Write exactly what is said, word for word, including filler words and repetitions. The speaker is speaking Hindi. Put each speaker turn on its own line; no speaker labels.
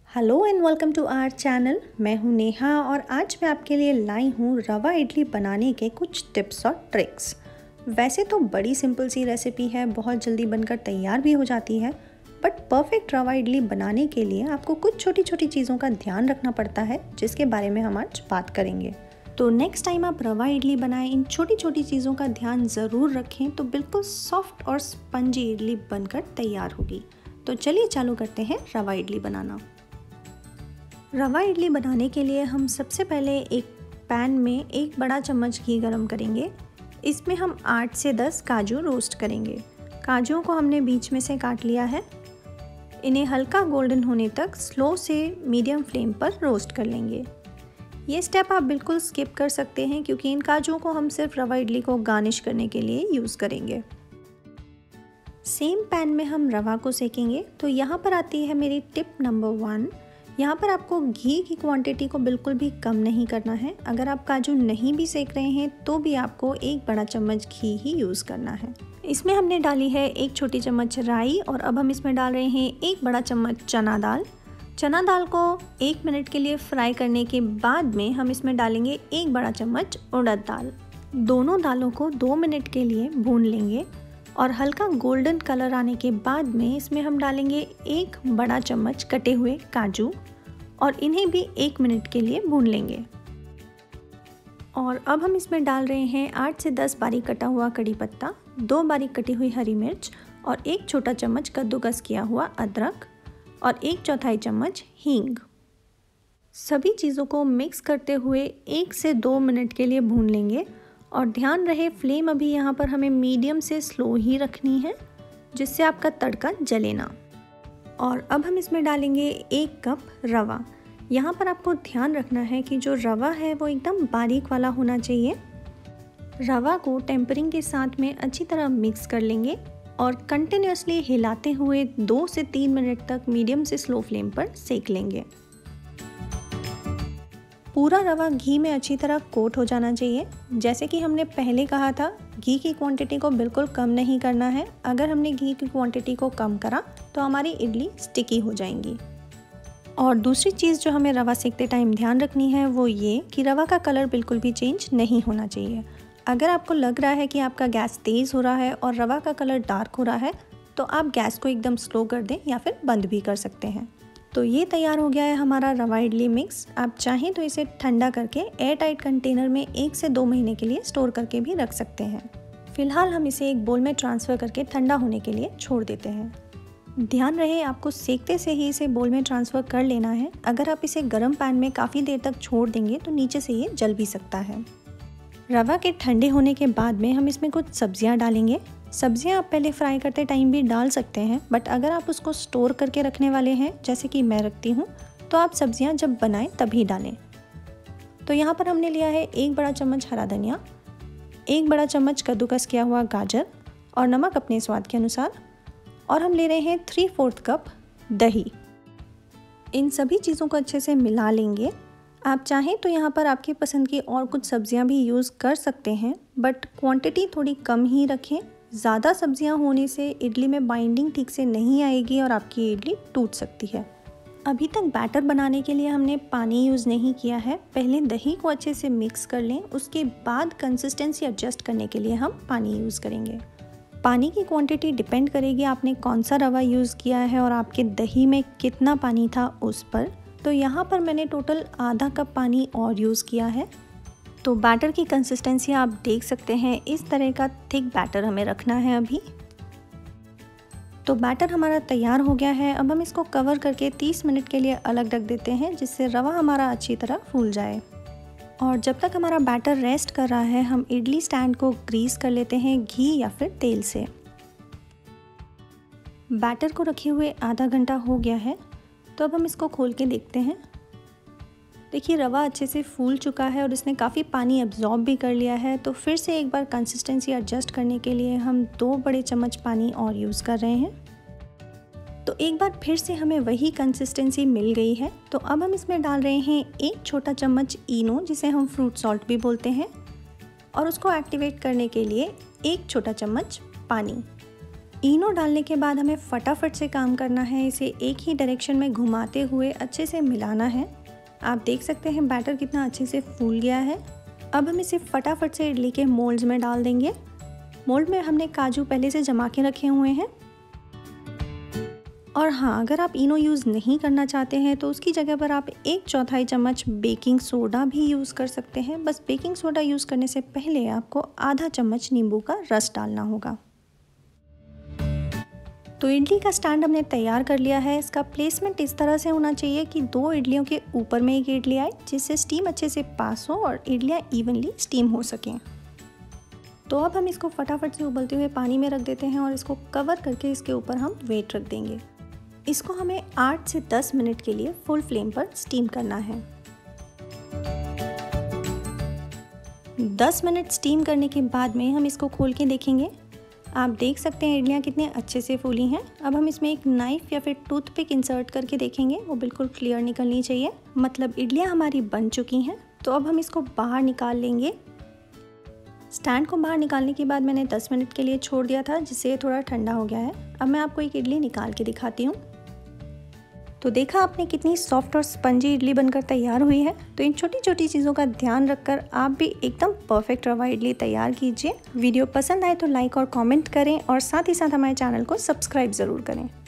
Hello and welcome to our channel. मैं हूं नेहा और आज मैं आपके लिए लाई हूं रवा इडली बनाने के कुछ टिप्स और ट्रिक्स। वैसे तो बड़ी सिंपल सी रेसिपी है, बहुत जल्दी बनकर तैयार भी हो जाती है, बट परफेक्ट रवा इडली बनाने के लिए आपको कुछ छोटी छोटी चीज़ों का ध्यान रखना पड़ता है, जिसके बारे में हम आज बात करेंगे। तो नेक्स्ट टाइम आप रवा इडली बनाएं, इन छोटी छोटी चीज़ों का ध्यान ज़रूर रखें, तो बिल्कुल सॉफ्ट और स्पंजी इडली बनकर तैयार होगी। तो चलिए चालू करते हैं रवा इडली बनाना। रवा इडली बनाने के लिए हम सबसे पहले एक पैन में एक बड़ा चम्मच घी गरम करेंगे। इसमें हम आठ से दस काजू रोस्ट करेंगे। काजुओं को हमने बीच में से काट लिया है। इन्हें हल्का गोल्डन होने तक स्लो से मीडियम फ्लेम पर रोस्ट कर लेंगे। ये स्टेप आप बिल्कुल स्किप कर सकते हैं, क्योंकि इन काजुओं को हम सिर्फ रवा इडली को गार्निश करने के लिए यूज़ करेंगे। सेम पैन में हम रवा को सेकेंगे। तो यहाँ पर आती है मेरी टिप नंबर वन। यहाँ पर आपको घी की क्वांटिटी को बिल्कुल भी कम नहीं करना है। अगर आप काजू नहीं भी सेक रहे हैं तो भी आपको एक बड़ा चम्मच घी ही यूज़ करना है। इसमें हमने डाली है एक छोटी चम्मच राई और अब हम इसमें डाल रहे हैं एक बड़ा चम्मच चना दाल। चना दाल को एक मिनट के लिए फ्राई करने के बाद में हम इसमें डालेंगे एक बड़ा चम्मच उड़द दाल। दोनों दालों को दो मिनट के लिए भून लेंगे और हल्का गोल्डन कलर आने के बाद में इसमें हम डालेंगे एक बड़ा चम्मच कटे हुए काजू और इन्हें भी एक मिनट के लिए भून लेंगे। और अब हम इसमें डाल रहे हैं आठ से दस बारीक कटा हुआ कड़ी पत्ता, दो बारीक कटी हुई हरी मिर्च और एक छोटा चम्मच कद्दूकस किया हुआ अदरक और एक चौथाई चम्मच हींग। सभी चीज़ों को मिक्स करते हुए एक से दो मिनट के लिए भून लेंगे और ध्यान रहे फ्लेम अभी यहाँ पर हमें मीडियम से स्लो ही रखनी है, जिससे आपका तड़का जले ना। और अब हम इसमें डालेंगे एक कप रवा। यहाँ पर आपको ध्यान रखना है कि जो रवा है वो एकदम बारीक वाला होना चाहिए। रवा को टेम्परिंग के साथ में अच्छी तरह मिक्स कर लेंगे और कंटिन्यूसली हिलाते हुए दो से तीन मिनट तक मीडियम से स्लो फ्लेम पर सेक लेंगे। पूरा रवा घी में अच्छी तरह कोट हो जाना चाहिए। जैसे कि हमने पहले कहा था, घी की क्वांटिटी को बिल्कुल कम नहीं करना है। अगर हमने घी की क्वांटिटी को कम करा तो हमारी इडली स्टिकी हो जाएंगी। और दूसरी चीज़ जो हमें रवा सेकते टाइम ध्यान रखनी है वो ये कि रवा का कलर बिल्कुल भी चेंज नहीं होना चाहिए। अगर आपको लग रहा है कि आपका गैस तेज़ हो रहा है और रवा का कलर डार्क हो रहा है तो आप गैस को एकदम स्लो कर दें या फिर बंद भी कर सकते हैं। तो ये तैयार हो गया है हमारा रवा इडली मिक्स। आप चाहें तो इसे ठंडा करके एयर टाइट कंटेनर में एक से दो महीने के लिए स्टोर करके भी रख सकते हैं। फिलहाल हम इसे एक बोल में ट्रांसफ़र करके ठंडा होने के लिए छोड़ देते हैं। ध्यान रहे आपको सेकते से ही इसे बोल में ट्रांसफ़र कर लेना है। अगर आप इसे गर्म पैन में काफ़ी देर तक छोड़ देंगे तो नीचे से ये जल भी सकता है। रवा के ठंडे होने के बाद में हम इसमें कुछ सब्जियां डालेंगे। सब्जियां आप पहले फ्राई करते टाइम भी डाल सकते हैं, बट अगर आप उसको स्टोर करके रखने वाले हैं जैसे कि मैं रखती हूँ, तो आप सब्जियां जब बनाएं तभी डालें। तो यहाँ पर हमने लिया है एक बड़ा चम्मच हरा धनिया, एक बड़ा चम्मच कद्दूकस किया हुआ गाजर और नमक अपने स्वाद के अनुसार, और हम ले रहे हैं थ्री फोर्थ कप दही। इन सभी चीज़ों को अच्छे से मिला लेंगे। आप चाहें तो यहाँ पर आपकी पसंद की और कुछ सब्जियां भी यूज़ कर सकते हैं, बट क्वांटिटी थोड़ी कम ही रखें। ज़्यादा सब्जियां होने से इडली में बाइंडिंग ठीक से नहीं आएगी और आपकी इडली टूट सकती है। अभी तक बैटर बनाने के लिए हमने पानी यूज़ नहीं किया है। पहले दही को अच्छे से मिक्स कर लें, उसके बाद कंसिस्टेंसी एडजस्ट करने के लिए हम पानी यूज़ करेंगे। पानी की क्वांटिटी डिपेंड करेगी आपने कौन सा रवा यूज़ किया है और आपके दही में कितना पानी था उस पर। तो यहाँ पर मैंने टोटल आधा कप पानी और यूज़ किया है। तो बैटर की कंसिस्टेंसी आप देख सकते हैं, इस तरह का थिक बैटर हमें रखना है अभी। तो बैटर हमारा तैयार हो गया है। अब हम इसको कवर करके तीस मिनट के लिए अलग रख देते हैं, जिससे रवा हमारा अच्छी तरह फूल जाए। और जब तक हमारा बैटर रेस्ट कर रहा है, हम इडली स्टैंड को ग्रीस कर लेते हैं घी या फिर तेल से। बैटर को रखे हुए आधा घंटा हो गया है, तो अब हम इसको खोल के देखते हैं। देखिए रवा अच्छे से फूल चुका है और इसने काफ़ी पानी एब्जॉर्ब भी कर लिया है। तो फिर से एक बार कंसिस्टेंसी एडजस्ट करने के लिए हम दो बड़े चम्मच पानी और यूज़ कर रहे हैं। तो एक बार फिर से हमें वही कंसिस्टेंसी मिल गई है। तो अब हम इसमें डाल रहे हैं एक छोटा चम्मच इनो, जिसे हम फ्रूट सॉल्ट भी बोलते हैं, और उसको एक्टिवेट करने के लिए एक छोटा चम्मच पानी। इनो डालने के बाद हमें फटाफट से काम करना है। इसे एक ही डायरेक्शन में घुमाते हुए अच्छे से मिलाना है। आप देख सकते हैं बैटर कितना अच्छे से फूल गया है। अब हम इसे फटाफट से इडली के मोल्ड्स में डाल देंगे। मोल्ड में हमने काजू पहले से जमा के रखे हुए हैं। और हाँ, अगर आप इनो यूज़ नहीं करना चाहते हैं तो उसकी जगह पर आप एक चौथाई चम्मच बेकिंग सोडा भी यूज़ कर सकते हैं। बस बेकिंग सोडा यूज़ करने से पहले आपको आधा चम्मच नींबू का रस डालना होगा। तो इडली का स्टैंड हमने तैयार कर लिया है। इसका प्लेसमेंट इस तरह से होना चाहिए कि दो इडलियों के ऊपर में एक इडली आए, जिससे स्टीम अच्छे से पास हो और इडलियाँ इवनली स्टीम हो सकें। तो अब हम इसको फटाफट से उबलते हुए पानी में रख देते हैं और इसको कवर करके इसके ऊपर हम वेट रख देंगे। इसको हमें आठ से दस मिनट के लिए फुल फ्लेम पर स्टीम करना है। दस मिनट स्टीम करने के बाद में हम इसको खोल के देखेंगे। आप देख सकते हैं इडलियाँ कितने अच्छे से फूली हैं। अब हम इसमें एक नाइफ़ या फिर टूथपिक इंसर्ट करके देखेंगे, वो बिल्कुल क्लियर निकलनी चाहिए, मतलब इडलियाँ हमारी बन चुकी हैं। तो अब हम इसको बाहर निकाल लेंगे। स्टैंड को बाहर निकालने के बाद मैंने दस मिनट के लिए छोड़ दिया था, जिससे थोड़ा ठंडा हो गया है। अब मैं आपको एक इडली निकाल के दिखाती हूँ। तो देखा आपने कितनी सॉफ्ट और स्पंजी इडली बनकर तैयार हुई है। तो इन छोटी छोटी चीज़ों का ध्यान रखकर आप भी एकदम परफेक्ट रवा इडली तैयार कीजिए। वीडियो पसंद आए तो लाइक और कमेंट करें और साथ ही साथ हमारे चैनल को सब्सक्राइब ज़रूर करें।